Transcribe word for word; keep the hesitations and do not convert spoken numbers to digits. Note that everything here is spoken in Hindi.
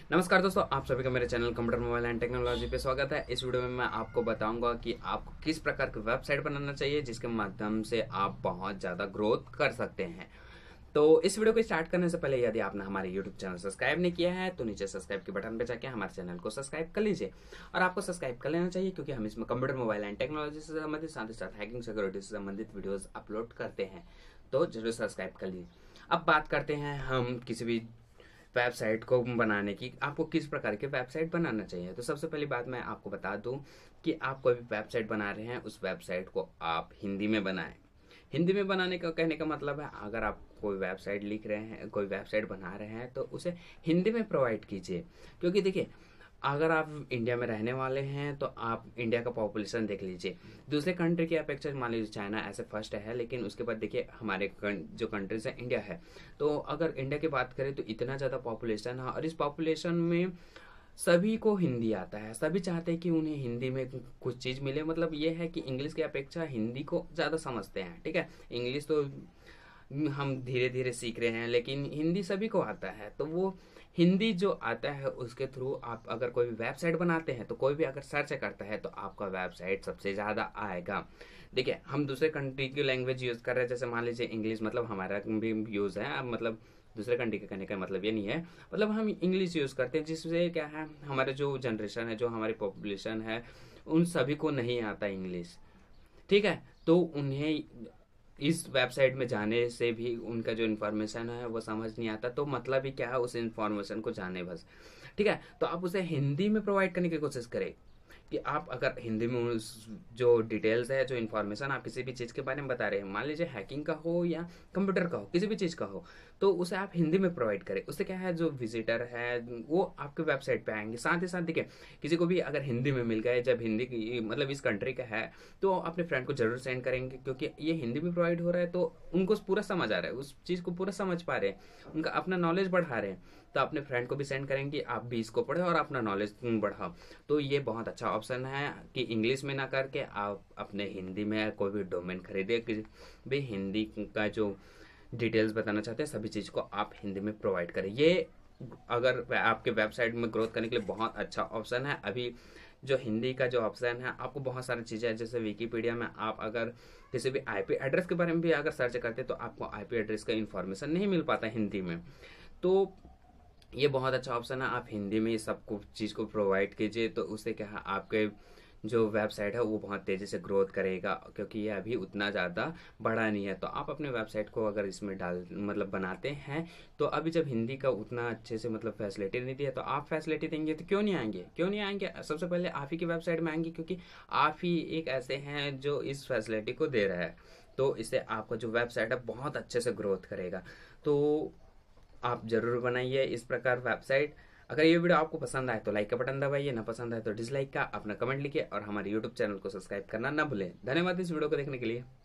नमस्कार दोस्तों, आप सभी का मेरे channel computer mobile and technology पे स्वागत है। इस वीडियो में मैं आपको बताऊंगा कि आपको किस प्रकार की वेबसाइट बनाना चाहिए जिसके माध्यम से आप बहुत ज़्यादा ग्रोथ कर सकते हैं। तो इस वीडियो को स्टार्ट करने से पहले यदि आपने हमारे यूट्यूब चैनल सब्सक्राइब नहीं किया है तो नीचे सब्सक्राइब के बटन पे जाके हमारे चैनल को सब्सक्राइब कर लीजिए। और आपको सब्सक्राइब कर लेना चाहिए क्योंकि हम इसमें कंप्यूटर मोबाइल एंड टेक्नोलॉजी से संबंधित साथ ही साथ हैकिंग सिक्योरिटी से संबंधित वीडियोज अपलोड करते हैं, तो जरूर सब्सक्राइब कर लीजिए। अब बात करते हैं हम किसी भी वेबसाइट को बनाने की, आपको किस प्रकार की वेबसाइट बनाना चाहिए। तो सबसे पहली बात मैं आपको बता दूं कि आप कोई भी वेबसाइट बना रहे हैं उस वेबसाइट को आप हिंदी में बनाएं। हिंदी में बनाने का कहने का मतलब है, अगर आप कोई वेबसाइट लिख रहे हैं, कोई वेबसाइट बना रहे हैं तो उसे हिंदी में प्रोवाइड कीजिए। क्योंकि देखिए, अगर आप इंडिया में रहने वाले हैं तो आप इंडिया का पॉपुलेशन देख लीजिए। दूसरे कंट्री की अपेक्षा मान लीजिए चाइना ऐसे फर्स्ट है, लेकिन उसके बाद देखिए हमारे जो कंट्रीज है इंडिया है। तो अगर इंडिया की बात करें तो इतना ज़्यादा पॉपुलेशन है और इस पॉपुलेशन में सभी को हिंदी आता है। सभी चाहते हैं कि उन्हें हिंदी में कुछ चीज़ मिले। मतलब ये है कि इंग्लिश की अपेक्षा हिंदी को ज़्यादा समझते हैं। ठीक है, इंग्लिश तो हम धीरे धीरे सीख रहे हैं, लेकिन हिंदी सभी को आता है। तो वो हिंदी जो आता है उसके थ्रू आप अगर कोई भी वेबसाइट बनाते हैं तो कोई भी अगर सर्च करता है तो आपका वेबसाइट सबसे ज़्यादा आएगा। देखिए, हम दूसरे कंट्री की लैंग्वेज यूज़ कर रहे हैं, जैसे मान लीजिए इंग्लिश, मतलब हमारा भी यूज़ है। अब मतलब दूसरे कंट्री के कहने का मतलब ये नहीं है, मतलब हम इंग्लिश यूज़ करते हैं, जिससे क्या है, हमारे जो जनरेशन है, जो हमारी पॉपुलेशन है, उन सभी को नहीं आता इंग्लिश। ठीक है, तो उन्हें इस वेबसाइट में जाने से भी उनका जो इन्फॉर्मेशन है वो समझ नहीं आता। तो मतलब ही क्या है, उस इन्फॉर्मेशन को जाने बस। ठीक है, तो आप उसे हिंदी में प्रोवाइड करने की कोशिश करें कि आप अगर हिंदी में उस जो डिटेल्स है, जो इन्फॉर्मेशन आप किसी भी चीज़ के बारे में बता रहे हैं, मान लीजिए हैकिंग का हो या कंप्यूटर का हो, किसी भी चीज़ का हो, तो उसे आप हिंदी में प्रोवाइड करें। उससे क्या है, जो विजिटर है वो आपके वेबसाइट पे आएंगे। साथ ही साथ देखिए, किसी को भी अगर हिंदी में मिल गए, जब हिंदी की मतलब इस कंट्री का है, तो अपने फ्रेंड को जरूर सेंड करेंगे, क्योंकि ये हिंदी में प्रोवाइड हो रहा है तो उनको पूरा समझ आ रहा है, उस चीज़ को पूरा समझ पा रहे हैं, उनका अपना नॉलेज बढ़ा रहे हैं। तो अपने फ्रेंड को भी सेंड करेंगे, आप भी इसको पढ़े और अपना नॉलेज बढ़ाओ। तो ये बहुत अच्छा ऑप्शन है कि इंग्लिश में ना करके आप अपने हिंदी में कोई भी डोमेन खरीदे, किसी भी हिंदी का जो डिटेल्स बताना चाहते हैं सभी चीज़ को आप हिंदी में प्रोवाइड करें। ये अगर आपके वेबसाइट में ग्रोथ करने के लिए बहुत अच्छा ऑप्शन है। अभी जो हिंदी का जो ऑप्शन है, आपको बहुत सारी चीज़ें हैं, जैसे विकीपीडिया में आप अगर किसी भी आईपी एड्रेस के बारे में भी अगर सर्च करते हैं तो आपको आईपी एड्रेस का इन्फॉर्मेशन नहीं मिल पाता हिंदी में। तो ये बहुत अच्छा ऑप्शन है, आप हिंदी में सब कुछ चीज़ को प्रोवाइड कीजिए। तो उससे क्या है, आपके जो वेबसाइट है वो बहुत तेज़ी से ग्रोथ करेगा, क्योंकि ये अभी उतना ज़्यादा बड़ा नहीं है। तो आप अपने वेबसाइट को अगर इसमें डाल मतलब बनाते हैं, तो अभी जब हिंदी का उतना अच्छे से मतलब फैसिलिटी नहीं दी है, तो आप फैसिलिटी देंगे तो क्यों नहीं आएंगे, क्यों नहीं आएंगे। सबसे पहले आप ही की वेबसाइट में आएंगे, क्योंकि आप ही एक ऐसे हैं जो इस फैसिलिटी को दे रहा है। तो इससे आपका जो वेबसाइट है बहुत अच्छे से ग्रोथ करेगा। तो आप जरूर बनाइए इस प्रकार वेबसाइट। अगर ये वीडियो आपको पसंद आए तो लाइक का बटन दबाइए, ना पसंद आए तो डिसलाइक का अपना कमेंट लिखिए और हमारे यूट्यूब चैनल को सब्सक्राइब करना ना भूलें। धन्यवाद इस वीडियो को देखने के लिए।